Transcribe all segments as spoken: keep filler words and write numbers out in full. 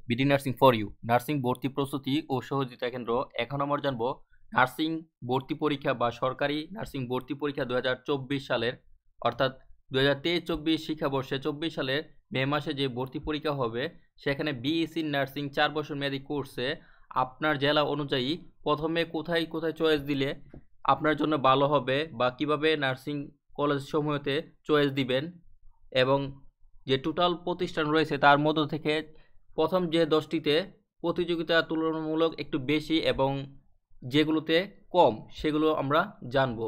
BD nursing for you nursing ভর্তি প্রস্তুতি ও সহযোগিতা কেন্দ্র। এখন আমরা জানবো নার্সিং ভর্তি পরীক্ষা বা সরকারি নার্সিং ভর্তি পরীক্ষা দুই হাজার চব্বিশ সালের অর্থাৎ দুই হাজার তেইশ চব্বিশ শিক্ষাবর্ষে চব্বিশ সালের মে মাসে যে ভর্তি পরীক্ষা হবে সেখানে বিএসসি নার্সিং চার বছর মেয়াদী কোর্সে আপনার জেলা অনুযায়ী প্রথমে কোথায় কোথায় চয়েস দিলে আপনার জন্য ভালো হবে বা কিভাবে নার্সিং কলেজ সমূহতে চয়েস দিবেন এবং যে টোটাল প্রতিষ্ঠান রয়েছে তার মধ্য থেকে প্রথম যে দশটিতে প্রতিযোগিতা তুলনামূলক একটু বেশি এবং যেগুলোতে কম সেগুলো আমরা জানব।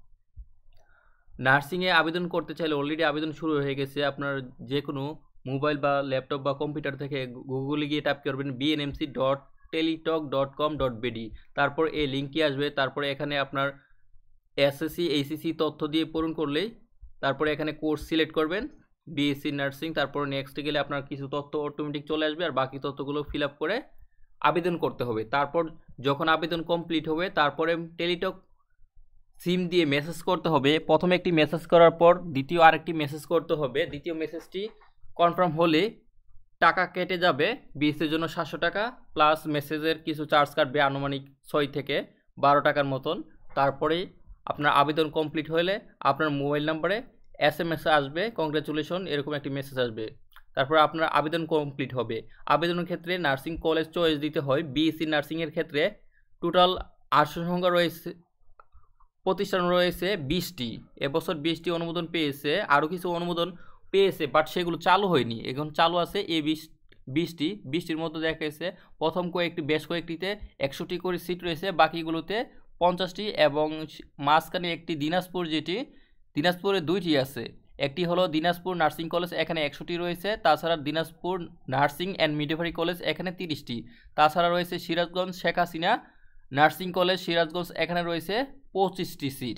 নার্সিংয়ে আবেদন করতে চাইলে অলরেডি আবেদন শুরু হয়ে গেছে। আপনার যে কোনো মোবাইল বা ল্যাপটপ বা কম্পিউটার থেকে গুগলে গিয়ে টাইপ করবেন BNMC dot teletalk dot com dot BD, তারপর এই লিঙ্কটি আসবে। তারপরে এখানে আপনার এসএসসি এইচএসসি তথ্য দিয়ে পূরণ করলেই তারপরে এখানে কোর্স সিলেক্ট করবেন বিএসসি নার্সিং, তারপর নেক্সট গেলে আপনার কিছু তথ্য অটোমেটিক চলে আসবে আর বাকি তথ্যগুলো ফিল আপ করে আবেদন করতে হবে। তারপর যখন আবেদন কমপ্লিট হবে তারপরে টেলিটক সিম দিয়ে মেসেজ করতে হবে। প্রথমে একটি মেসেজ করার পর দ্বিতীয় আরেকটি মেসেজ করতে হবে। দ্বিতীয় মেসেজটি কনফার্ম হলে টাকা কেটে যাবে বিএসসির জন্য সাতশো টাকা প্লাস মেসেজের কিছু চার্জ কাটবে আনুমানিক ছয় থেকে বারো টাকার মতন। তারপরে আপনার আবেদন কমপ্লিট হলে আপনার মোবাইল নাম্বারে এস এম এস আসবে কংগ্রেচুলেশন এরকম একটি মেসেজ আসবে। তারপর আপনার আবেদন কমপ্লিট হবে। আবেদনের ক্ষেত্রে নার্সিং কলেজ চয়েস দিতে হয়। বিএসসি নার্সিংয়ের ক্ষেত্রে টোটাল আসন সংখ্যা রয়েছে প্রতিষ্ঠান রয়েছে বিশটি। এবছর বিশটি অনুমোদন পেয়েছে, আরও কিছু অনুমোদন পেয়েছে বাট সেগুলো চালু হয়নি, এখন চালু আছে এই বিশ বিশটি বিশটির মধ্যে দেখা গেছে প্রথম কয়েকটি বেশ কয়েকটিতে একশোটি করে সিট রয়েছে, বাকিগুলোতে পঞ্চাশটি এবং মাঝখানে একটি দিনাজপুর, যেটি দিনাজপুরে দুইটি আছে। একটি হলো দিনাজপুর নার্সিং কলেজ, এখানে একশোটি রয়েছে। তাছাড়া Dinajpur nursing and midwifery college, এখানে তিরিশটি। তাছাড়া রয়েছে সিরাজগঞ্জ শেখ হাসিনা নার্সিং কলেজ সিরাজগঞ্জ, এখানে রয়েছে পঁচিশটি সিট।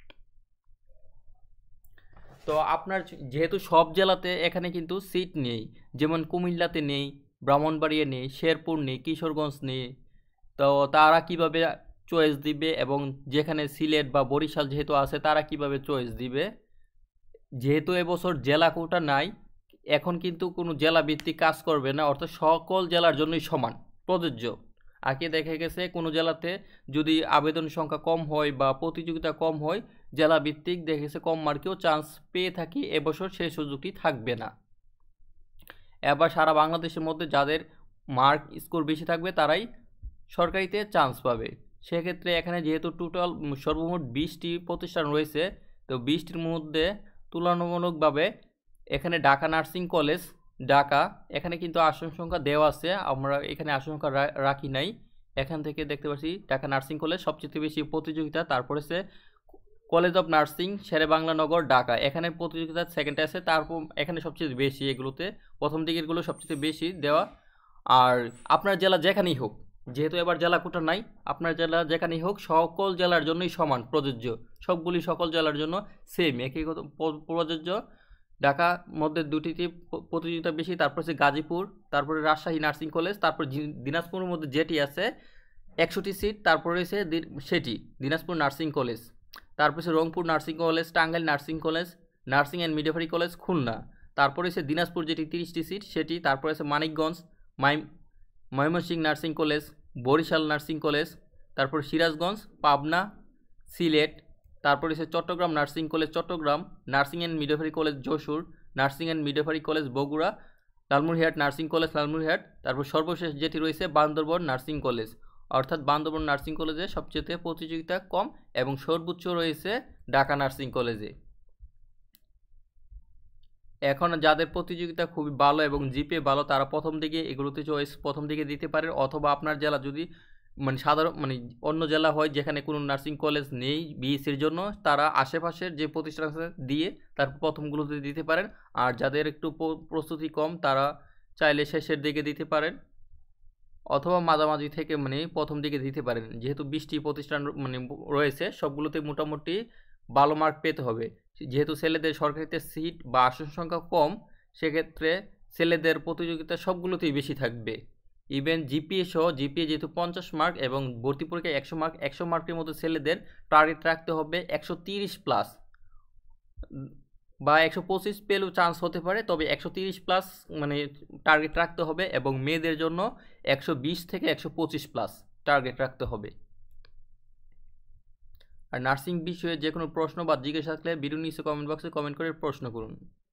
তো আপনার যেহেতু সব জেলাতে এখানে কিন্তু সিট নেই, যেমন কুমিল্লাতে নেই, ব্রাহ্মণবাড়িয়া নেই, শেরপুর নেই, কিশোরগঞ্জ নেই, তো তারা কিভাবে চয়েস দিবে এবং যেখানে সিলেট বা বরিশাল যেহেতু আছে তারা কিভাবে চয়েস দিবে? যেহেতু এবছর জেলা কোটা নাই, এখন কিন্তু কোনো জেলা ভিত্তিক কাজ করবে না, অর্থাৎ সকল জেলার জন্যই সমান প্রযোজ্য। আগে দেখা গেছে কোনো জেলাতে যদি আবেদন সংখ্যা কম হয় বা প্রতিযোগিতা কম হয় জেলা ভিত্তিক দেখা গেছে কম মার্কেও চান্স পেয়ে থাকি, এবছর সেই সুযোগটি থাকবে না। এবার সারা বাংলাদেশের মধ্যে যাদের মার্ক স্কোর বেশি থাকবে তারাই সরকারিতে চান্স পাবে। সেক্ষেত্রে এখানে যেহেতু টোটাল সর্বমোট বিশটি প্রতিষ্ঠান রয়েছে, তো বিশটির মধ্যে তুলনামূলকভাবে এখানে ঢাকা নার্সিং কলেজ ঢাকা, এখানে কিন্তু আসন সংখ্যা দেওয়া আছে, আমরা এখানে আসন সংখ্যা রাখি নাই। এখান থেকে দেখতে পাচ্ছি ঢাকা নার্সিং কলেজ সবচেয়ে বেশি প্রতিযোগিতা। তারপরে সে college of nursing Shere Bangla Nagar Dhaka, এখানে প্রতিযোগিতা সেকেন্ডে আছে। তারপর এখানে সবচেয়ে বেশি, এগুলোতে প্রথম দিকেরগুলো সবচেয়ে বেশি দেওয়া। আর আপনার জেলা যেখানেই হোক, যেহেতু এবার জেলা কোটা নাই, আপনার জেলা যেখানেই হোক সকল জেলার জন্যই সমান প্রযোজ্য, সবগুলি সকল জেলার জন্য সেম একই প্রযোজ্য। ঢাকা মধ্যে দুটিতে প্রতিযোগিতা বেশি, তারপর হচ্ছে গাজীপুর, তারপরে রাজশাহী নার্সিং কলেজ, তারপর দিনাজপুরের মধ্যে যেটি আছে একশোটি সিট, তারপরে রয়েছে সেটি দিনাজপুর নার্সিং কলেজ, তারপর হচ্ছে Rangpur nursing college, Tangail nursing college, nursing and midwifery college Khulna, তারপরে হচ্ছে দিনাজপুর যেটি তিরিশটি সিট সেটি, তারপরে আছে মানিকগঞ্জ মাই Mymensingh nursing college, Barishal nursing college, তারপর সিরাজগঞ্জ, পাবনা, সিলেট, তারপর হচ্ছে Chittagong nursing college Chittagong, nursing and midwifery college Jessore, nursing and midwifery college Bogra, Lalmonirhat nursing college Lalmonirhat, তারপর সর্বশেষ যেটি রয়েছে বান্দরবান নার্সিং কলেজ, অর্থাৎ বান্দরবান নার্সিং কলেজে সবচেয়ে প্রতিযোগিতা কম এবং সর্বোচ্চ রয়েছে ঢাকা নার্সিং কলেজে। এখন যাদের প্রতিযোগিতা খুবই ভালো এবং জিপে ভালো তারা প্রথম দিকে এগুলোতে চয়েস প্রথম দিকে দিতে পারে, অথবা আপনার জেলা যদি মানে সাধারণ মানে অন্য জেলা হয় যেখানে কোনো নার্সিং কলেজ নেই বিএসসির জন্য, তারা আশেপাশের যে প্রতিষ্ঠান আছে দিয়ে তারপর প্রথমগুলোতে দিতে পারেন। আর যাদের একটু প্রস্তুতি কম তারা চাইলে শেষের দিকে দিতে পারেন অথবা মাঝামাঝি থেকে মানে প্রথম দিকে দিতে পারেন। যেহেতু বিশটি প্রতিষ্ঠান মানে রয়েছে সবগুলোতে মোটামুটি ভালো মার্ক পেতে হবে। যেহেতু ছেলেদের সরকারিতে সিট বা আসন সংখ্যা কম, সেক্ষেত্রে ছেলেদের প্রতিযোগিতা সবগুলোতেই বেশি থাকবে। ইভেন জিপিএ সহ জিপিএ যেহেতু পঞ্চাশ মার্ক এবং ভর্তি পরীক্ষায় একশো মার্ক, একশো মার্কের মধ্যে ছেলেদের টার্গেট রাখতে হবে একশো তিরিশ প্লাস বা একশো পঁচিশ পেলেও চান্স হতে পারে, তবে একশো তিরিশ প্লাস মানে টার্গেট রাখতে হবে, এবং মেয়েদের জন্য একশো বিশ থেকে একশো পঁচিশ প্লাস টার্গেট রাখতে হবে। আর নার্সিং বিষয়ে যে কোনো প্রশ্ন বা জিজ্ঞাসা থাকলে ভিডিও নিচে কমেন্ট বক্সে কমেন্ট করে প্রশ্ন করুন।